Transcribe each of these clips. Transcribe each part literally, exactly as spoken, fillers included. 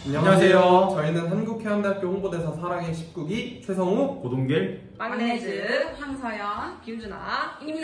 안녕하세요. 저희는 한국해양대학교 홍보대사 사랑의 십구 기 최성우, 고동길, 막내즈, 황서연, 김준아입니다.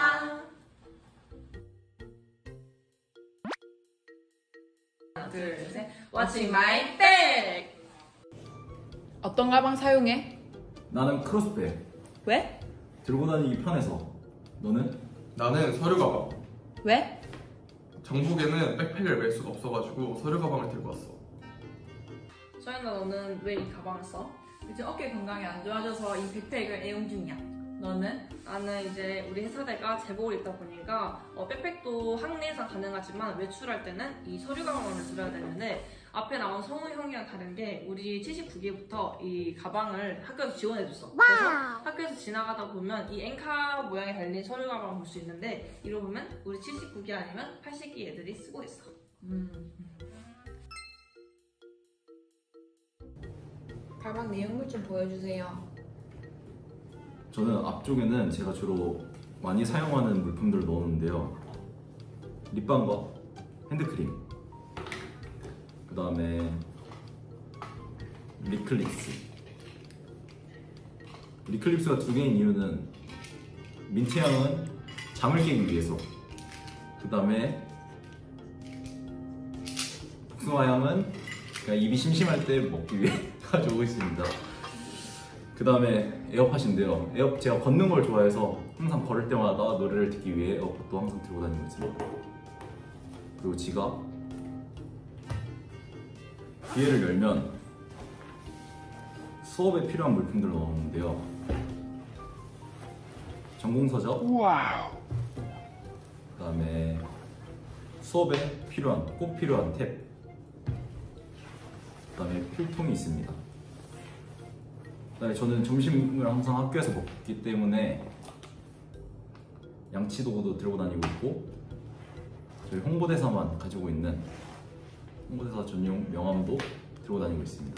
하나, 둘, 셋. Watching my bag. 어떤 가방 사용해? 나는 크로스백. 왜? 들고 다니기 편해서. 너는? 나는 서류 가방. 왜? 정국에는 백팩을 멜 수가 없어가지고 서류 가방을 들고 왔어. 서연아, 너는 왜 이 가방을 써? 요즘 어깨 건강이 안 좋아져서 이 백팩을 애용 중이야. 너는? 나는 이제 우리 회사대가 제복을 입다 보니까 어, 백팩도 학내에서 가능하지만 외출할 때는 이 서류 가방을 들어야 되는데, 앞에 나온 성우 형이랑 다른 게 우리 칠십구 기부터 이 가방을 학교에서 지원해줬어. 그래서 학교에서 지나가다 보면 이 엔카 모양이 달린 서류 가방을 볼 수 있는데, 이로 보면 우리 칠십구 기 아니면 팔십 기 애들이 쓰고 있어. 음. 가방 내용물 좀 보여주세요. 저는 앞쪽에는 제가 주로 많이 사용하는 물품들을 넣었는데요. 립밤과 핸드크림, 그 다음에 립클립스. 립클립스가 두 개인 이유는 민트향은 잠을 깨기 위해서, 그 다음에 복숭아향은 그냥 입이 심심할 때 먹기 위해 가지고 있습니다. 그 다음에 에어팟인데요. 에어, 제가 걷는 걸 좋아해서 항상 걸을 때마다 노래를 듣기 위해 에어팟도 항상 들고 다니고 있습니다. 그리고 지갑. 뒤에를 열면 수업에 필요한 물품들을 넣었는데요. 전공서적, 그 다음에 수업에 필요한, 꼭 필요한 탭, 그 다음에 필통이 있습니다. 그 다음에 저는 점심을 항상 학교에서 먹기 때문에 양치도구도 들고 다니고 있고, 저희 홍보대사만 가지고 있는 홍보대사 전용 명함도 들고 다니고 있습니다.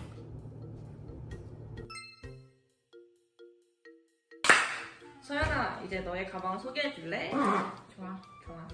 서연아, 이제 너의 가방 소개해 줄래? 좋아. 좋아.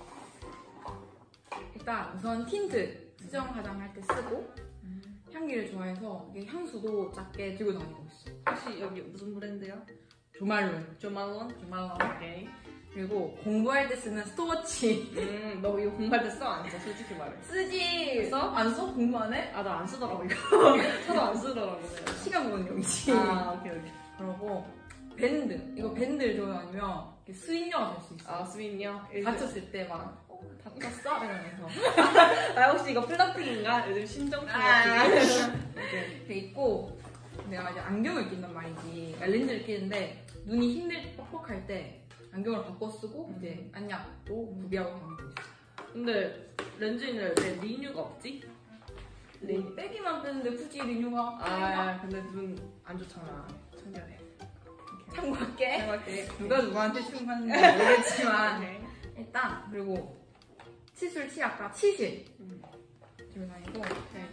일단 우선 틴트 수정 화장할 때 쓰고, 향기를 좋아해서 이게 향수도 작게 들고 다니고 있어. 혹시 여기 무슨 브랜드요? 조말론. 조말론? 조말론. 오케이. 그리고 공부할 때 쓰는 스토어치. 음, 너 이거 공부할 때 써? 안 써? 솔직히 말해. 쓰지. 써? 안 써? 공부 안 해? 아, 나 안 쓰더라고, 이거. 저도 안 쓰더라고. 내가. 시간 보는 용지. 아, 오케이, 오케이. 그리고 밴드. 이거 밴드를 들고 다니면 이렇게 수인료가 될 수 있어. 아, 수빈이요? 다쳤을 때 막, 어, 다쳤어? 이러면서. 아, 혹시 이거 플라핑인가? 요즘 신정품 아. 오케이. 이렇게 있고, 내가 이제 안경을 낀단 말이지. 그러니까 렌즈를 끼는데 눈이 힘들 뻑뻑할 때 안경을 바꿔 쓰고 음. 이제 안약도 구비하고 다니고 있어. 근데 렌즈인데 왜 리뉴가 없지? 네, 빼기만 빼는데 굳이 리뉴가 아, 근데 눈 안 좋잖아. 청결해. 참고할게. 생각해. 누가 누구한테 충고하는지 모르겠지만 오케이. 일단 그리고 치술 치약과 치실 음. 들고 다니고, 네.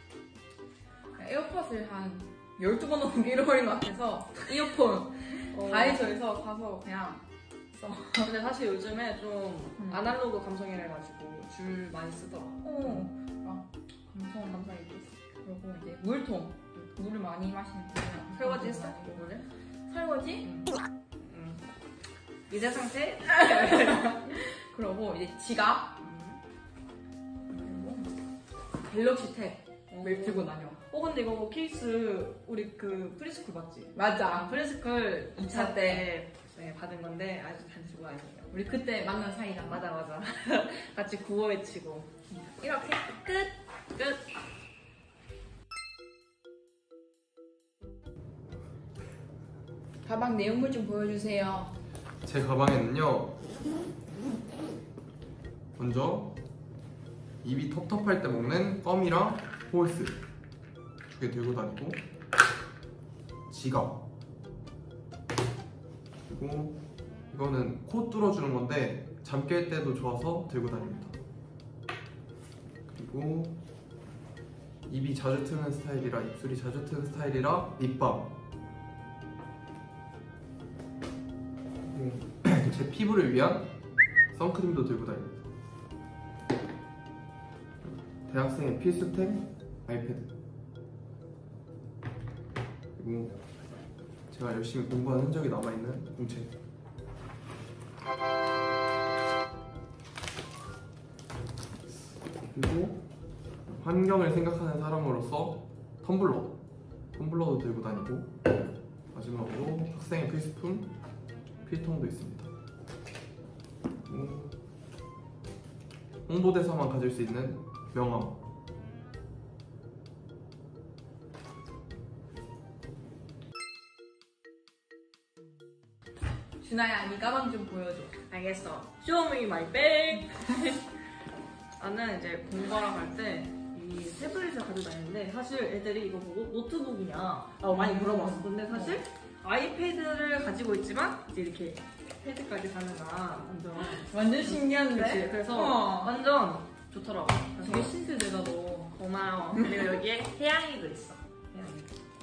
에어팟을 한 열두 번 넘게 잃어버린 것 같아서 이어폰 어. 다이소에서 사서 그냥 써. 근데 사실 요즘에 좀 음. 아날로그 감성이라 해가지고 줄 많이 쓰더라. 어, 막 감성 감성이 있겠어. 그리고 이제 물통, 물을 많이 마시는 분이야. 설거지 했어? 오늘 설거지? 응. 응. 미세 상태? 그리고 이제 지갑, 그리고 갤럭시 탭을 들고 다녀. 어, 근데 이거 케이스 우리 그 프리스쿨 맞지? 맞아. 프리스쿨 이 이 차 차 때 네, 받은 건데 아직 잘 들고 다니네요. 우리 그때 만난 사이잖아. 맞아, 맞아. 같이 구호 외치고. 이렇게 끝! 끝! 가방 내용물 좀 보여주세요. 제 가방에는요, 먼저 입이 텁텁할 때 먹는 껌이랑 호일스 두 개 들고 다니고, 지갑, 그리고 이거는 코 뚫어주는 건데 잠 깰 때도 좋아서 들고 다닙니다. 그리고 입이 자주 트는 스타일이라, 입술이 자주 트는 스타일이라 립밤, 그리고 제 피부를 위한 선크림도 들고 다닙니다. 대학생의 필수템 아이패드. 그리고 제가 열심히 공부한 흔적이 남아있는 공책. 그리고 환경을 생각하는 사람으로서 텀블러. 텀블러도 들고 다니고, 마지막으로 학생의 필수품 필통도 있습니다. 그리고 홍보대사만 가질 수 있는 명함. 준아야, 네 가방 좀 보여줘. 알겠어. Show me my bag. 나는 이제 공부하러 갈 때 이 태블릿을 가지고 다니는데 사실 애들이 이거 보고 노트북이냐 라고 많이 물어봤어. 근데 사실 아이패드를 가지고 있지만 이제 이렇게 패드까지 가능한 완전 완전 신기한데? 그치? 그래서 어. 완전 좋더라고. 되게 그래서 신세대다 너. 고마워. 그리고 여기에 태양이도 있어. 태양이.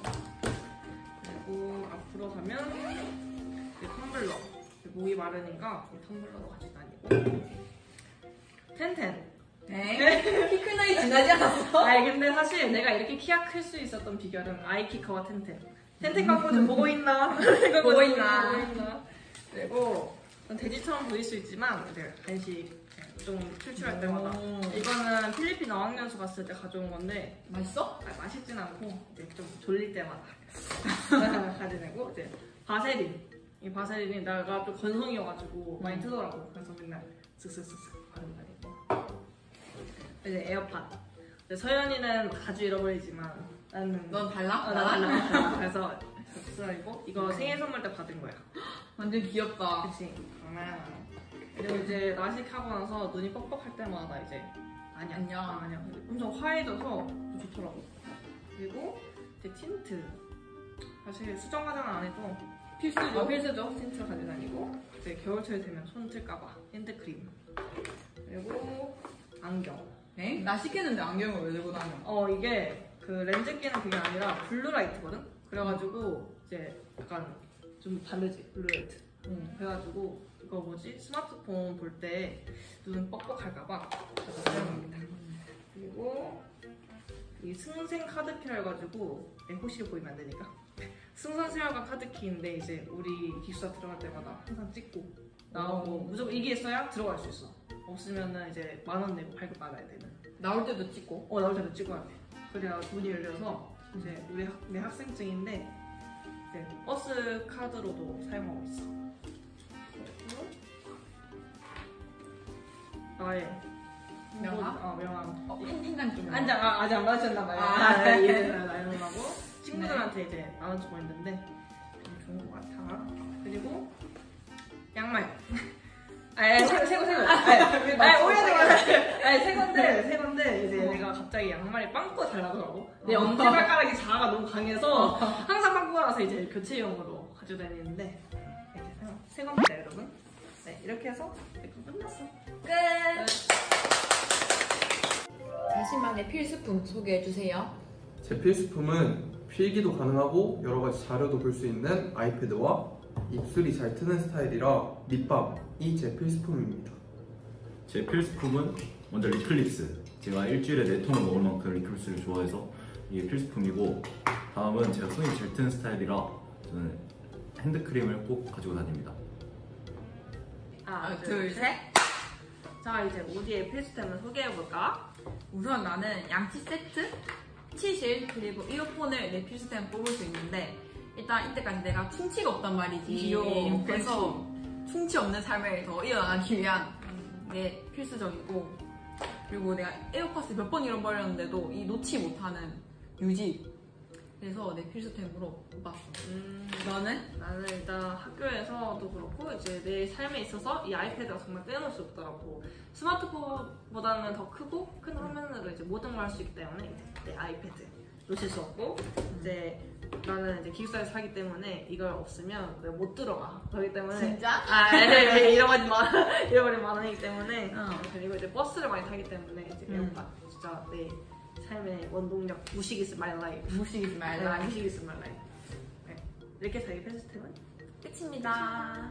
그리고 앞으로 가면 이 텀블러. 목이 마르니까 이 텀블러도 가지고 다니고. 텐텐. 네? 키 큰 아이 지나지 않았어? 아니 근데 사실 내가 이렇게 키가 클 수 있었던 비결은 아이키커와 텐텐. 텐텐 광고 좀 보고 있나? 이거 보고 좀 있나? 보고 있나? 그리고 돼지처럼 보일 수 있지만 이제 간식 좀 출출할 때마다. 오. 이거는 필리핀 어학연수 갔을 때 가져온 건데 맛있어? 아, 맛있진 않고 이제 좀 졸릴 때마다 가지내고 이제 바세린. 이 바세린이 내가 좀 건성이어가지고 많이 트더라고. 그래서 맨날 슥슥슥슥 바르고 다니고. 이제 에어팟. 이제 서연이는 자주 잃어버리지만 나는 넌 달라? 어, 나 달라. 달라. 그래서 쓰라고 이거 생일 선물 때 받은 거야. 완전 귀엽다. 그치? 정말. 그리고 이제 라식하고 나서 눈이 뻑뻑할 때마다 이제 아니야 안녕. 아, 아니야 엄청 화해져서 또 좋더라고. 그리고 이제 틴트. 사실 수정 화장은 안 해도 필수죠? 어, 필수죠. 틴트 가지고 다니고 이제 겨울철 되면 손 틀까봐 핸드크림. 그리고 안경. 네? 나 시켰는데 안경을 왜 들고 다녀? 어 이게 그 렌즈 끼는 그게 아니라 블루라이트거든? 그래가지고 이제 약간 좀 다르지 블루라이트. 응. 그래가지고 이거 뭐지 스마트폰 볼 때 눈 뻑뻑할까봐 그래서 사용합니다. 그리고 이 승생 카드키라 해가지고 호시를 보이면 안 되니까 승선생활관 카드키인데 이제 우리 기숙사 들어갈 때마다 항상 찍고 나오고 무조건 이게 있어야 들어갈 수 있어. 없으면은 이제 만 원 내고 발급 받아야 되는. 나올 때도 찍고? 어 나올 때도 찍어야 돼. 그래야 문이 열려서 이제 우리 학, 내 학생증인데 이제 버스 카드로도 사용하고 있어. 그리고 나의 명함? 어 명함. 어, 한, 한 장 좀. 한장 아, 아직 안 받으셨나 봐요. 아, 아, 네. 이해를 나누고 친구들한테 이제 나눠주고 있는데 좋은 것 같아. 그리고 양말. 아니 새거 새거 새거. 아니 오해하지 마. 아니 새 건데 새 건데 이제 내가 갑자기 양말이 빵꾸가 잘 나더라고. 내 엄지발가락이 자아가 너무 강해서 항상 빵꾸가 나서 이제 교체용으로 가지고 다니는데 이제 새 겁니다 여러분. 네 이렇게 해서 이렇게 끝났어. 끝! 자신만의 필수품 소개해주세요. 제 필수품은 필기도 가능하고 여러 가지 자료도 볼 수 있는 아이패드와 입술이 잘 트는 스타일이라 립밤이 제 필수품입니다. 제 필수품은 먼저 립클립스. 제가 일주일에 네 통을 먹을 만큼 립클립스를 좋아해서 이게 필수품이고, 다음은 제가 손이 잘 트는 스타일이라 저는 핸드크림을 꼭 가지고 다닙니다. 하나 둘, 셋. 자 이제 우리의 필수템을 소개해볼까? 우선 나는 양치 세트, 치실, 그리고 이어폰을 내 필수템 뽑을 수 있는데 일단 이때까지 내가 충치가 없단 말이지. 귀여워. 그래서 충치 없는 삶을 더 이어나가기 위한 내 필수적이고, 그리고 내가 에어팟을 몇 번 잃어버렸는데도 이 놓지 못하는 유지. 그래서 내 필수템으로 뽑았어. 음, 너는? 나는 일단 학교에서도 그렇고 이제 내 삶에 있어서 이 아이패드가 정말 빼놓을 수 없더라고. 스마트폰보다는 더 크고 큰 화면으로 이제 모든 걸 할 수 있기 때문에 이제 내 아이패드 놓칠 수 없고, 이제 나는 이제 기숙사에서 살기 때문에 이걸 없으면 내가 못 들어가. 그렇기 때문에 진짜? 아 잃어버린 만 잃어버린 만 원이기 때문에. 어. 그리고 이제 버스를 많이 타기 때문에 이제 음. 에어팟 진짜 내 삶의 원동력. 무식 is my life. 무식이지 네, 말라. 무식 is my life. 네. 이렇게 해서 이 필수템은 끝입니다.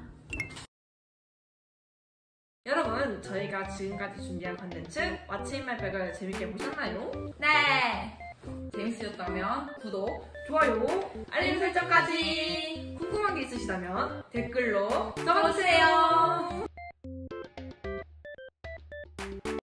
여러분, 저희가 지금까지 준비한 컨텐츠 왓츠인마이백을 재밌게 보셨나요? 네! 재밌으셨다면 좋으셨다면 구독, 좋아요, 알림 설정까지. 궁금한 게 있으시다면 댓글로 써주세요.